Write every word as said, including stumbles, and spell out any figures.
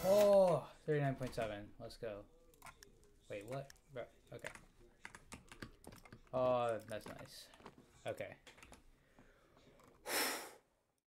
Oh, thirty-nine point seven. Let's go. Wait, what? Bro, okay. Oh, that's nice. Okay.